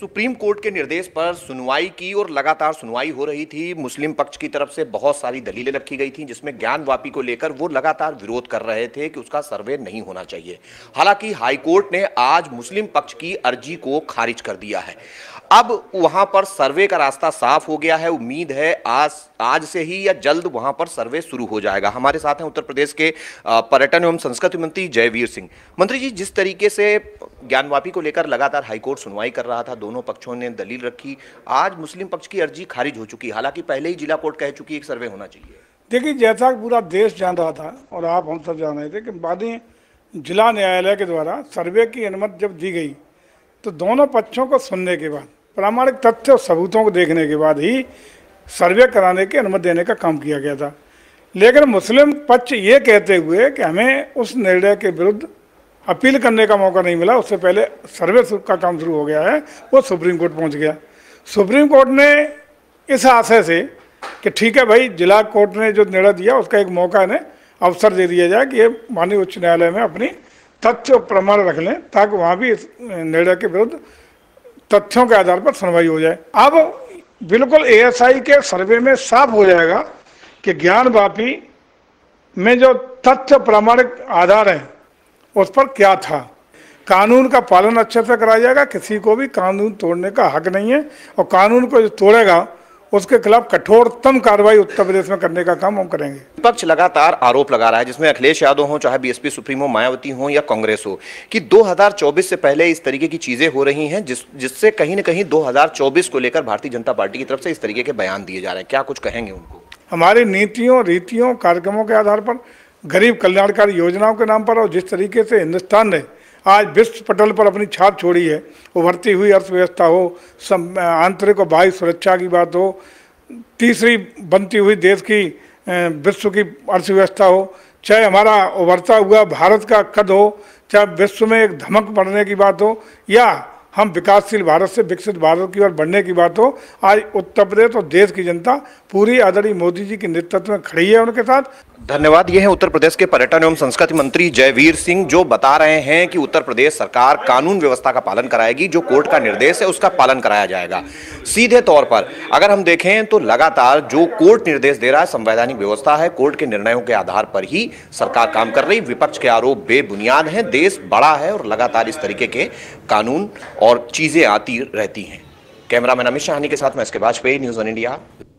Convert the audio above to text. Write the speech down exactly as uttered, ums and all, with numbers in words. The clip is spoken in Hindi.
सुप्रीम कोर्ट के निर्देश पर सुनवाई की और लगातार सुनवाई हो रही थी। मुस्लिम पक्ष की तरफ से बहुत सारी दलीलें रखी गई थी, जिसमें ज्ञानवापी को लेकर वो लगातार विरोध कर रहे थे कि उसका सर्वे नहीं होना चाहिए। हालांकि हाईकोर्ट ने आज मुस्लिम पक्ष की अर्जी को खारिज कर दिया है। अब वहां पर सर्वे का रास्ता साफ हो गया है। उम्मीद है आज आज से ही या जल्द वहां पर सर्वे शुरू हो जाएगा। हमारे साथ हैं उत्तर प्रदेश के पर्यटन एवं संस्कृति मंत्री जयवीर सिंह। मंत्री जी, जिस तरीके से ज्ञानवापी को लेकर लगातार हाईकोर्ट सुनवाई कर रहा था, दोनों पक्षों ने दलील रखी, आज मुस्लिम पक्ष की अर्जी खारिज हो चुकी है। हालांकि पहले ही जिला कोर्ट कह चुकी है एक सर्वे होना चाहिए। देखिए, जैसा पूरा देश जान रहा था और आप हम सब जान रहे थे कि बाद में जिला न्यायालय के द्वारा सर्वे की अनुमति जब दी गई तो दोनों पक्षों को सुनने के बाद, प्रामाणिक तथ्य और सबूतों को देखने के बाद ही सर्वे कराने की अनुमति देने का काम किया गया था। लेकिन मुस्लिम पक्ष ये कहते हुए कि हमें उस निर्णय के विरुद्ध अपील करने का मौका नहीं मिला, उससे पहले सर्वे का काम शुरू हो गया है, वो सुप्रीम कोर्ट पहुंच गया। सुप्रीम कोर्ट ने इस आशय से कि ठीक है भाई, जिला कोर्ट ने जो निर्णय दिया उसका एक मौका इन्हें अवसर दे दिया जाए कि ये माननीय उच्च न्यायालय में अपनी तथ्य और प्रमाण रख लें, ताकि वहाँ भी इस निर्णय के विरुद्ध तथ्यों के आधार पर सुनवाई हो जाए। अब बिल्कुल एएसआई के सर्वे में साफ हो जाएगा कि ज्ञानवापी में जो तथ्य प्रामाणिक आधार है उस पर क्या था। कानून का पालन अच्छे से कराया जाएगा, किसी को भी कानून तोड़ने का हक नहीं है, और कानून को जो तोड़ेगा उसके खिलाफ कठोरतम कार्रवाई उत्तर प्रदेश में करने का काम हम करेंगे। विपक्ष लगातार आरोप लगा रहा है, जिसमें अखिलेश यादव हो, चाहे बीएसपी सुप्रीमो मायावती हो या कांग्रेस हो, कि दो हज़ार चौबीस से पहले इस तरीके की चीजें हो रही हैं, जिस जिससे कहीं न कहीं दो हज़ार चौबीस को लेकर भारतीय जनता पार्टी की तरफ से इस तरीके के बयान दिए जा रहे हैं। क्या कुछ कहेंगे उनको? हमारी नीतियों, रीतियों, कार्यक्रमों के आधार पर, गरीब कल्याणकारी योजनाओं के नाम पर, और जिस तरीके से हिंदुस्तान ने आज विश्व पटल पर अपनी छाप छोड़ी है, उभरती हुई अर्थव्यवस्था हो, आंतरिक और बाह्य सुरक्षा की बात हो, तीसरी बनती हुई देश की विश्व की अर्थव्यवस्था हो, चाहे हमारा उभरता हुआ भारत का कद हो, चाहे विश्व में एक धमक बढ़ने की बात हो, या हम विकासशील भारत से विकसित भारत की ओर बढ़ने की बात हो, आज उत्तर प्रदेश और देश की जनता पूरी आदरणीय मोदी जी के नेतृत्व में खड़ी है उनके साथ। धन्यवाद। ये हैं उत्तर प्रदेश के पर्यटन एवं संस्कृति मंत्री जयवीर सिंह, जो बता रहे हैं कि उत्तर प्रदेश सरकार कानून व्यवस्था का पालन कराएगी, जो कोर्ट का निर्देश है उसका पालन कराया जाएगा। सीधे तौर पर अगर हम देखें तो लगातार जो कोर्ट निर्देश दे रहा है संवैधानिक व्यवस्था है, कोर्ट के निर्णयों के आधार पर ही सरकार काम कर रही। विपक्ष के आरोप बेबुनियाद हैं। देश बड़ा है और लगातार इस तरीके के कानून और चीजें आती रहती हैं। कैमरामैन अमित शाहानी के साथ मैं एस के वाजपेयी, न्यूज़ वन इंडिया।